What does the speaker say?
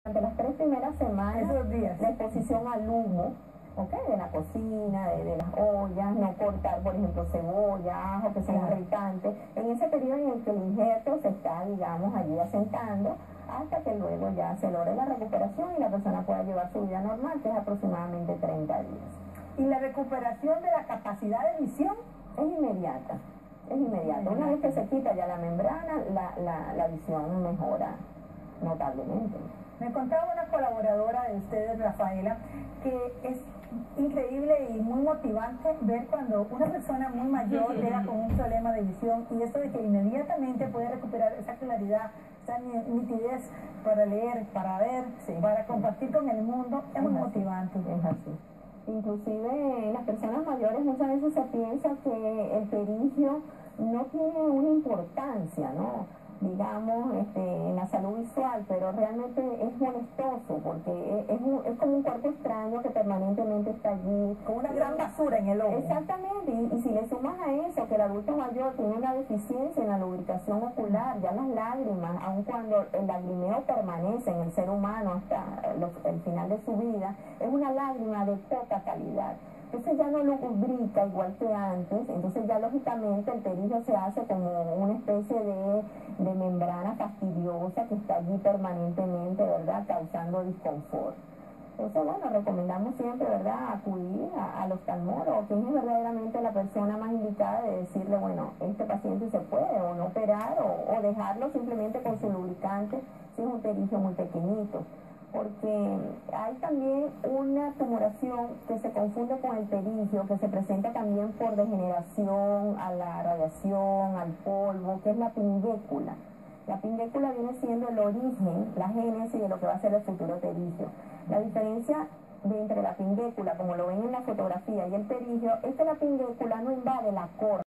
Durante las 3 primeras semanas, esos días, la exposición al humo, de la cocina, de las ollas, no cortar, por ejemplo, cebolla, ajo, que son irritantes. En ese periodo en el que el injerto se está, digamos, allí asentando, hasta que luego ya se logre la recuperación y la persona pueda llevar su vida normal, que es aproximadamente 30 días. ¿Y la recuperación de la capacidad de visión? Es inmediata. Es inmediata. Una vez que se quita ya la membrana, la visión mejora notablemente. Me contaba una colaboradora de ustedes, Rafaela, que es increíble y muy motivante ver cuando una persona muy mayor llega con un problema de visión y esto de que inmediatamente puede recuperar esa claridad, esa nitidez para leer, para ver, para compartir con el mundo, es muy motivante. Es así. Inclusive las personas mayores muchas veces se piensa que el perigio no tiene una importancia, ¿no? Digamos, en la salud visual, pero realmente es molestoso porque es como un cuerpo extraño que permanentemente está allí. Como una gran basura en el ojo. Exactamente, y si le sumas a eso que el adulto mayor tiene una deficiencia en la lubricación ocular, ya las lágrimas, aun cuando el lagrimeo permanece en el ser humano hasta el final de su vida, es una lágrima de poca calidad. Entonces ya no lo lubrica igual que antes, entonces ya lógicamente el perigio se hace como una especie de membrana fastidiosa que está allí permanentemente, ¿verdad?, causando disconfort. Entonces, bueno, recomendamos siempre, ¿verdad?, acudir al oftalmólogo, quien es verdaderamente la persona más indicada de decirle, bueno, este paciente se puede o no operar o dejarlo simplemente con su lubricante si es un perigio muy pequeñito. Porque hay también una tumoración que se confunde con el perigio, que se presenta también por degeneración a la radiación, al polvo, que es la pingécula. La pingécula viene siendo el origen, la génesis de lo que va a ser el futuro perigio. La diferencia entre la pingécula, como lo ven en la fotografía, y el perigio, es que la pingécula no invade la córnea.